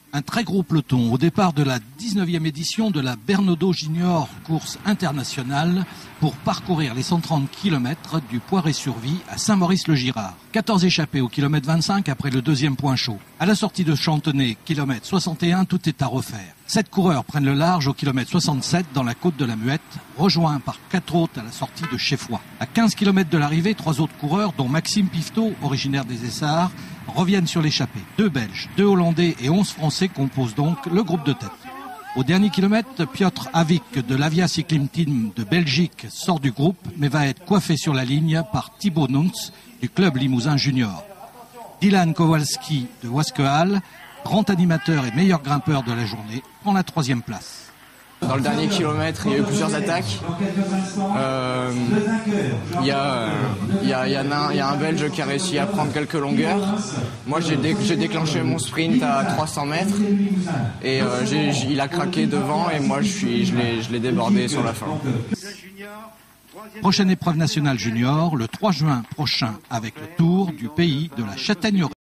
Un très gros peloton au départ de la 19e édition de la Bernaudot Junior course internationale pour parcourir les 130 km du Poiré-sur-Vie à Saint-Maurice-le-Girard. 14 échappés au kilomètre 25 après le deuxième point chaud. À la sortie de Chantenay, kilomètre 61, tout est à refaire. 7 coureurs prennent le large au kilomètre 67 dans la côte de la Muette, rejoints par 4 autres à la sortie de Cheffoy. À 15 km de l'arrivée, 3 autres coureurs, dont Maxime Pifteau, originaire des Essarts, reviennent sur l'échappée. 2 Belges, 2 Hollandais et 11 Français composent donc le groupe de tête. Au dernier kilomètre, Piotr Havik de l'Avia Cycling Team de Belgique sort du groupe, mais va être coiffé sur la ligne par Thibaut Nuntz du club Limousin Junior. Dylan Kowalski de Wasquehal, grand animateur et meilleur grimpeur de la journée, prend la 3e place. Dans le dernier kilomètre, il y a eu plusieurs attaques. Il y a un Belge qui a réussi à prendre quelques longueurs. Moi, j'ai déclenché mon sprint à 300 mètres et il a craqué devant et moi, je l'ai débordé sur la fin. Prochaine épreuve nationale junior, le 3 juin prochain avec le Tour du pays de la Châtaigneraie.